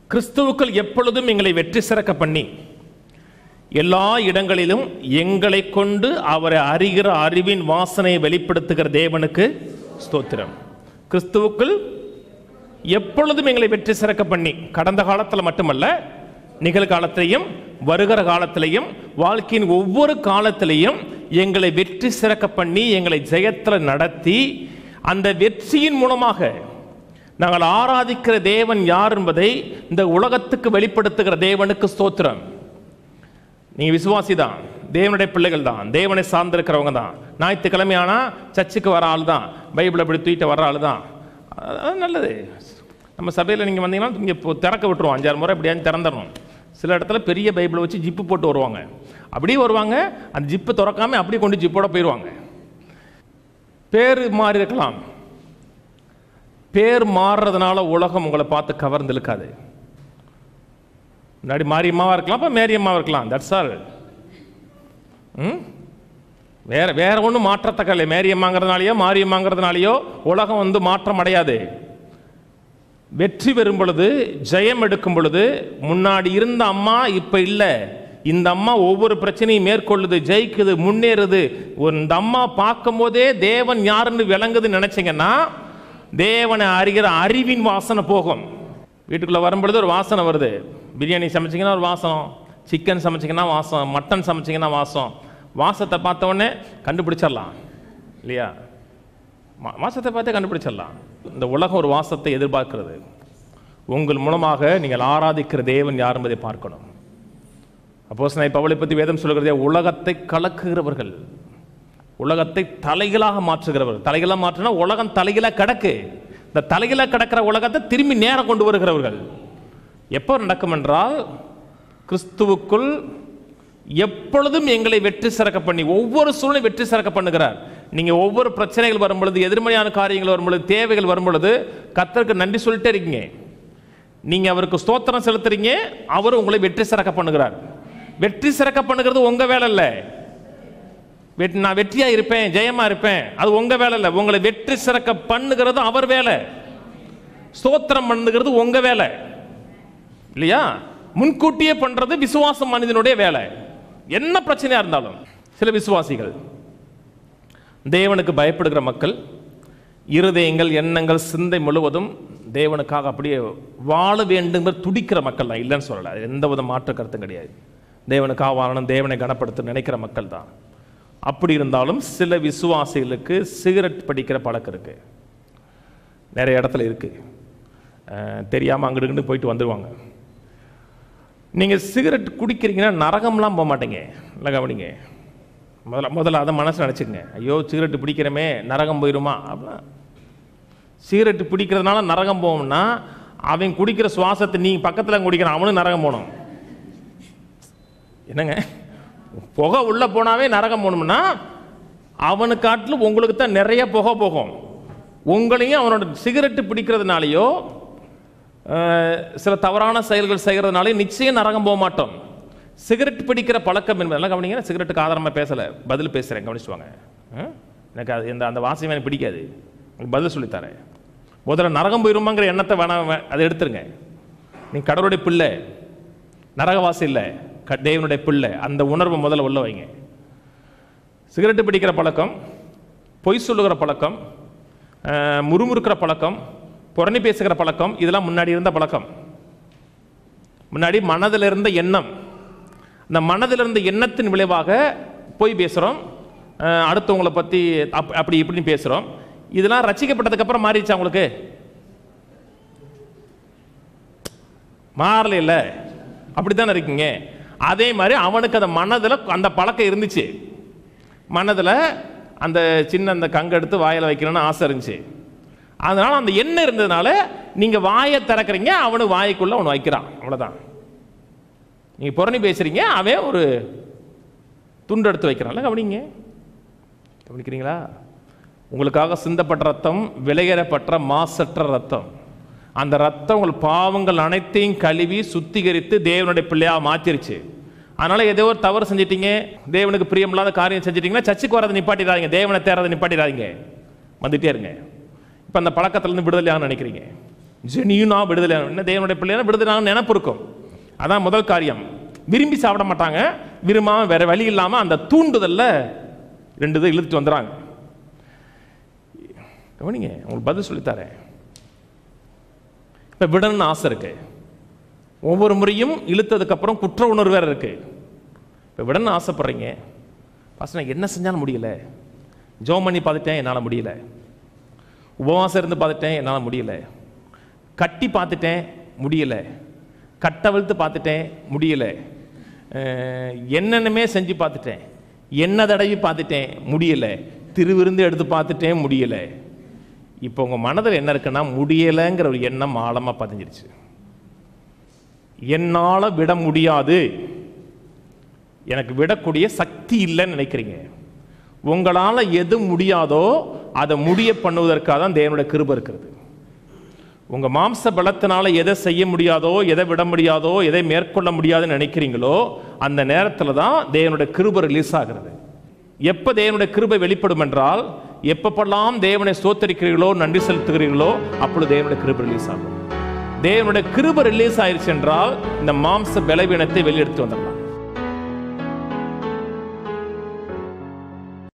கிறிஸ்துவுக்குள் எப்பொழுதும் எங்களை வெற்றி சிறக்க பண்ணி எல்லா இடங்களிலும் எங்களை கொண்டு அவரை அறிகிற அறிவின் வாசனையை வெளிப்படுத்துகிற தேவனுக்கு ஸ்தோத்திரம். கிறிஸ்துவுக்குள் எப்பொழுதும் எங்களை வெற்றி சிறக்க பண்ணி, கடந்த காலத்தில் மட்டுமல்ல, நிகழ்காலத்திலையும் வருகிற காலத்திலையும் வாழ்க்கையின் ஒவ்வொரு காலத்திலையும் எங்களை வெற்றி சிறக்க பண்ணி எங்களை ஜெயத்தில் நடத்தி அந்த வெற்றியின் மூலமாக நாங்கள் ஆராதிக்கிற தேவன் யார் என்பதை இந்த உலகத்துக்கு வெளிப்படுத்துகிற தேவனுக்கு ஸ்தோத்திரம். நீங்க விசுவாசி தான், தேவனுடைய பிள்ளைகள் தான், தேவனை சார்ந்திருக்கிறவங்க தான். ஞாயிற்றுக்கிழமையானா சர்ச்சுக்கு வர ஆள் தான், பைபிளை அப்படி தூக்கிட்டு வர ஆள் தான். நல்லது. நம்ம சபையில் நீங்கள் வந்தீங்கன்னா இங்கே இப்போ திறக்க விட்டுருவோம், 5-6 முறை எப்படியாவது திறந்துடணும். சில இடத்துல பெரிய பைபிளை வச்சு ஜிப்பு போட்டு வருவாங்க, அப்படியே வருவாங்க, அந்த ஜிப்பை திறக்காம அப்படியே கொண்டு ஜிப்போட போயிடுவாங்க. பேர் மாறி இருக்கலாம், பேர் மாறுறதுனால உலகம் உங்களை பார்த்து கவர்ந்து இழுக்காது. முன்னாடி மாரியம்மாவா இருக்கலாம், இப்போ மேரியம்மாவா இருக்கலாம், தட்ஸ் ஆல். வேற ஒன்றும் மாற்றத்தக்க இல்லை. மேரியம்மாங்கிறதுனாலையோ மாரியம்மாங்கிறதுனாலையோ உலகம் மாற்றம் அடையாது. வெற்றி பெறும் பொழுது, ஜெயம் எடுக்கும் பொழுது, முன்னாடி இருந்த அம்மா இப்ப இல்லை, இந்த அம்மா ஒவ்வொரு பிரச்சனையும் மேற்கொள்ளுது, ஜெயிக்குது, முன்னேறுது. இந்த அம்மா பார்க்கும் போதே தேவன் யாருன்னு விளங்குதுன்னு நினைச்சீங்கன்னா தேவனை அறிகிற அறிவின் வாசனை போகும். வீட்டுக்குள்ள வரும்பொழுது ஒரு வாசனை வருது. பிரியாணி சமைச்சிங்கன்னா ஒரு வாசம், சிக்கன் சமைச்சிங்கன்னா வாசம், மட்டன் சமைச்சிங்கன்னா வாசம். வாசத்தை பார்த்த உடனே கண்டுபிடிச்சிடலாம் இல்லையா? வாசத்தை பார்த்தே கண்டுபிடிச்சிடலாம். இந்த உலகம் ஒரு வாசத்தை எதிர்பார்க்கிறது. உங்கள் மூலமாக நீங்கள் ஆராதிக்கிற தேவன் யார் என்பதை பார்க்கணும். அப்போஸ்தலனாகிய பவுலை பற்றி வேதம் சொல்கிறதே, உலகத்தை கலக்குகிறவர்கள், உலகத்தை தலைகளாக மாற்றுகிறவர்கள். தலைகளாக மாற்றினா உலகம் தலைகளாக கிடக்கு. இந்த தலைகளாக கிடக்கிற உலகத்தை திரும்பி நேரம் கொண்டு வருகிறவர்கள். எப்போ நடக்கும் என்றால், கிறிஸ்துவுக்குள் எப்பொழுதும் எங்களை வெற்றி சிறக்க பண்ணி, ஒவ்வொரு சூழ்நிலை வெற்றி சிறக்க பண்ணுகிறார். நீங்க ஒவ்வொரு பிரச்சனைகள் வரும் பொழுது, எதிர்மறையான காரியங்கள் வரும் பொழுது, தேவைகள் வரும் பொழுது கர்த்தருக்கு நன்றி சொல்லிட்டே இருக்கீங்க. நீங்க அவருக்கு ஸ்தோத்திரம் செலுத்துறீங்க, அவர் உங்களை வெற்றி சிறக்க பண்ணுகிறார். வெற்றி சிறக்க பண்ணுகிறது உங்க வேலை இல்லை. நான் வெற்றியா இருப்பேன், ஜெயமா இருப்பேன், அது உங்க வேலை இல்லை. உங்களை வெற்றி சிறக்க பண்ணுகிறது அவர் வேலை. ஸ்தோத்திரம் பண்ணுகிறது உங்க வேலை இல்லையா? முன்கூட்டியே பண்றது விசுவாசம் மனிதனுடைய வேலை, என்ன பிரச்சனையா இருந்தாலும். சில விசுவாசிகள், தேவனுக்கு பயப்படுகிற மக்கள், இருதயங்கள், எண்ணங்கள், சிந்தை முழுவதும் தேவனுக்காக அப்படியே வாழ வேண்டும் துடிக்கிற மக்கள் தான், இல்லைன்னு சொல்லலை, எந்த வித மாற்று கருத்தும் கிடையாது. தேவனுக்காக வாழணும், தேவனை கனப்படுத்த நினைக்கிற மக்கள் தான். அப்படி இருந்தாலும் சில விசுவாசிகளுக்கு சிகரெட் பிடிக்கிற பழக்கம் இருக்கு, நிறைய இடத்துல இருக்கு. தெரியாமல் அங்கிட்டு போயிட்டு வந்துடுவாங்க. நீங்கள் சிகரெட் குடிக்கிறீங்கன்னா நரகம்லாம் போக மாட்டீங்க, இல்லை கவனிங்க. முதல்ல அதை மனசு நினச்சிக்கங்க. ஐயோ சிகரெட்டு பிடிக்கிறமே நரகம் போயிடுமா அப்படின்னா, சிகரெட்டு பிடிக்கிறதுனால நரகம் போகும்னா அவன் குடிக்கிற சுவாசத்தை நீ பக்கத்தில் குடிக்கிறான், அவனும் நரகம் போகணும். என்னங்க, புகை உள்ளே போனாவே நரகம் போகணும்னா அவனு காட்டிலும் உங்களுக்கு தான் நிறைய புகை போகும். உங்களையும் அவனோட சிகரெட்டு பிடிக்கிறதுனாலையோ சில தவறான செயல்கள் செய்கிறதுனாலே நிச்சயம் நரகம் போக மாட்டோம். சிகரெட் பிடிக்கிற பழக்கம் என்பதெல்லாம் கவனிங்க. சிகரெட்டுக்கு ஆதாரமாக பேசலை, பதில் பேசுகிறேன், கவனிச்சுவாங்க. எனக்கு அது அந்த வாசனை எனக்கு பிடிக்காது, பதில் சொல்லித்தரேன். முதல்ல நரகம் போயிருமாங்கிற எண்ணத்தை வேணாம், அதை எடுத்துருங்க. நீ கடவுளுடைய பிள்ளை, நரகவாசி இல்லை, தேவனுடைய பிள்ளை, அந்த உணர்வை முதல்ல உள்ள வைங்க. சிகரெட்டு பிடிக்கிற பழக்கம், பொய் சொல்லுகிற பழக்கம், முறுமுறுக்கிற பழக்கம், புரணி பேசுகிற பழக்கம், இதெல்லாம் முன்னாடி இருந்த பழக்கம். முன்னாடி மனதில் இருந்த எண்ணம், இந்த மனதில் இருந்த எண்ணத்தின் விளைவாக போய் பேசுகிறோம், அடுத்தவங்களை பற்றி அப்படி இப்படின்னு பேசுகிறோம். இதெல்லாம் ரசிக்கப்பட்டதுக்கு அப்புறம் மாறிடுச்சா உங்களுக்கு? மாறல இல்லை, அப்படித்தானே இருக்கீங்க. அதே மாதிரி அவனுக்கு அந்த மனதில் அந்த பழக்கம் இருந்துச்சு. மனதில் அந்த சின்ன அந்த கங்கு எடுத்து வாயில் வைக்கணும்னு ஆசை இருந்துச்சு. அதனால அந்த எண்ணம் இருந்ததுனால நீங்க வாயை திறக்கிறீங்க, அவனுக்கு வாய்க்குள்ள அவன் வைக்கிறான், அவ்வளவுதான். நீங்க புரணி பேசுறீங்க, அவன் ஒரு துண்டு எடுத்து வைக்கிறான்ல, கவனிங்க. கவனிக்கிறீங்களா? உங்களுக்காக சிந்தப்பட்ட ரத்தம் விலையேறப்பட்ட மாசற்ற ரத்தம். அந்த ரத்தம் உங்கள் பாவங்கள் அனைத்தையும் கழுவி சுத்திகரித்து தேவனுடைய பிள்ளையா மாத்திருச்சு. அதனால ஏதோ ஒரு தவறு செஞ்சிட்டீங்க, தேவனுக்கு பிரியமில்லாத காரியம் செஞ்சிட்டீங்கன்னா சர்ச்சுக்கு வரதை நிப்பாட்டிடாதீங்க, தேவனை தேர்றதை நிப்பாட்டிடாதீங்க, வந்துட்டே இருங்க. இப்போ அந்த பழக்கத்திலிருந்து விடுதலையாக நினைக்கிறீங்க, ஜெனியூனா விடுதலை, என்ன தேவனுடைய பிள்ளைனா விடுதலை நினைப்பு இருக்கும். அதான் முதல் காரியம். விரும்பி சாப்பிட மாட்டாங்க, விரும்பாம வேற வழி இல்லாமல் அந்த தூண்டுதல்ல 2 இதை இழுத்துட்டு வந்துடுறாங்க. கவனிங்க, உங்களுக்கு பதில் சொல்லித்தாரேன். இப்போ விடணும்னு ஆசை இருக்கு, ஒவ்வொரு முறையும் இழுத்ததுக்கு அப்புறம் குற்ற உணர்வு வேற இருக்கு. இப்போ விடணும்னு ஆசைப்படுறீங்க, பாஸ்டர் நான் என்ன செஞ்சாலும் முடியல, ஜெபம் பண்ணி பார்த்துட்டேன் என்னால் முடியல, உபவாசம் இருந்து பார்த்துட்டேன் என்னால் முடியல, கட்டி பார்த்துட்டேன் முடியல, கட்டவிழ்த்து பார்த்துட்டேன் முடியல, என்னென்னமே செஞ்சு பார்த்துட்டேன், என்ன தடவி பார்த்துட்டேன் முடியல, திருவிருந்து எடுத்து பார்த்துட்டேன் முடியல. இப்போ உங்கள் மனதில் என்ன இருக்குன்னா முடியலைங்கிற ஒரு எண்ணம் ஆழமாக பதிஞ்சிருச்சு. என்னால் விட முடியாது, எனக்கு விடக்கூடிய சக்தி இல்லைன்னு நினைக்கிறீங்க. உங்களால் எது முடியாதோ அதை முடிய பண்ணுவதற்காக தான் தேவனுடைய கிருபை இருக்கிறது. உங்கள் மாம்ச பலத்தினால எதை செய்ய முடியாதோ, எதை விட முடியாதோ, எதை மேற்கொள்ள முடியாதுன்னு நினைக்கிறீங்களோ அந்த நேரத்தில் தான் தேவனுடைய கிருபை ரிலீஸ் ஆகிறது. எப்போ தேவனுடைய கிருபை வெளிப்படும் என்றால், எப்பப்பெல்லாம் தேவனை ஸ்தோத்தரிக்கிறீர்களோ, நன்றி செலுத்துகிறீர்களோ, அப்பொழுது தேவனுடைய கிருபை ரிலீஸ் ஆகும். தேவனுடைய கிருபை ரிலீஸ் ஆயிடுச்சு என்றால் இந்த மாம்ச பலவீனத்தை வெளியெடுத்து வந்துடலாம்.